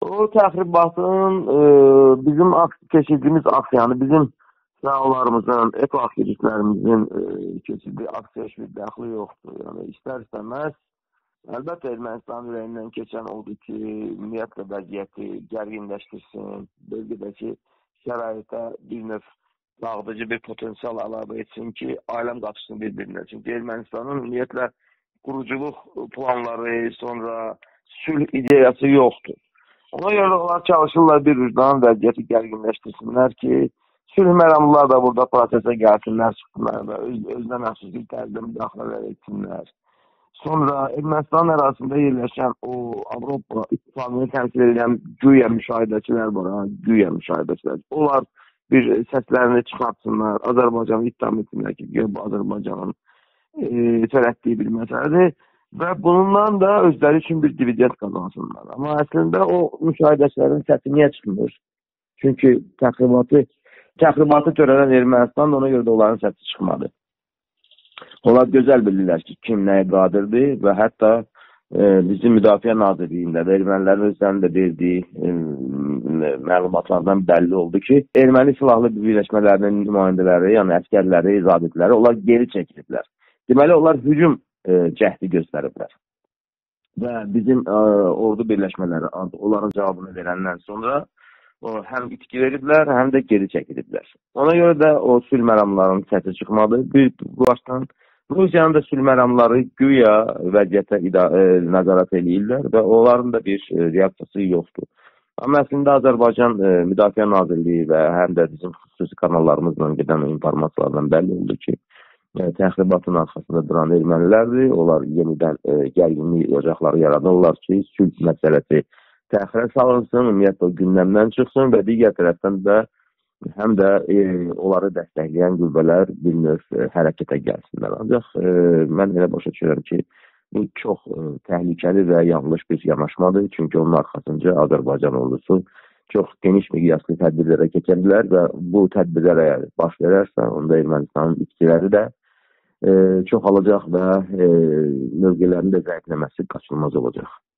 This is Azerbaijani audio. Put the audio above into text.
O təxribatın bizim keçirdiyimiz aksiyanı, bizim sağlarımızın, eko-aktivistlərimizin keçirdiyi aksiya heç bir dəxli yoxdur. Yəni, istər-istəməz, əlbəttə Ermənistan ürəyindən keçən oldu ki, ümumiyyətlə vəziyyəti gərginləşdirsin, bölgədəki şəraitə bir növ dağıdıcı bir potensial əlavə etsin ki, aləm qapısını bir-birinə. Çünki Ermənistanın ümumiyyətlə quruculuq planları, sonra sülh ideyası yoxdur. Ona görə onlar çalışırlar bir ucdan vəziyyəti gərginləşdirsinlər ki, sülh məramlılar da burada prosesə gəlsinlər, çıxsınlar və özünə məxsusluq tərzdə müdaxilələr etsinlər. Sonra Ermənistan ərazisində yerləşən o Avropa İttifaqını təmsil edən güya müşahidəçilər var, güya müşahidəçilər. Onlar bir səslərini çıxartsınlar, Azərbaycanı ittiham etsinlər ki, bu Azərbaycanın törətdiyi bir məsələdir. Və bununla da özləri üçün bir dividend qazansınlar. Amma əslində o müşahidəçilərin səsi niyə çıxmır? Çünki təxribatı törədən Ermənistan ona görə də onların səsi çıxmadı. Onlar gözəl bilirlər ki, kim nəyə qadirdir və hətta bizim Müdafiə Nazirliyində də ermənilərin özlərinin də verdiyi məlumatlardan bəlli oldu ki, erməni silahlı birləşmələrinin nümayəndələri, yəni əskərləri, zabitləri, onlar geri çəkiliblər. Deməli, onlar hücum cəhdi göstəriblər. Və bizim ordu birləşmələri onların cavabını verəndən sonra həm itki veriblər, həm də geri çəkiliblər. Ona görə də o sülh məramlarının səsi çıxmadı. Bir başdan Rusiyanın da sülh məramları güya vəziyyətə nəzarət edirlər və onların da bir reaksiyası yoxdur. Amma əslində Azərbaycan Müdafiə Nazirliyi və həm də bizim xüsusi kanallarımızla gedən informasiyalardan bəlli oldu ki, təxribatın arxasında duran ermənilərdir. Onlar yenidən gərginlik ocaqları yaradırlar ki, sülh məsələsi təxirə salınsın, ümumiyyətlə o gündəmdən çıxsın və digər tərəfdən də həm də onları dəstəkləyən qüvvələr bir növ hərəkətə gəlsinlər. Ancaq mən elə başa düşürəm ki, bu çox təhlükəli və yanlış bir yanaşmadır. Çünki onun arxasınca Azərbaycan ordusu çox geniş miqyaslı tədbirlərə keçərlər və bu tədbirlər əgər baş verərsə, onda Ermənistanın itkiləri də çoxalacaq və mövqelərinin də zəifləməsi qaçılmaz olacaq.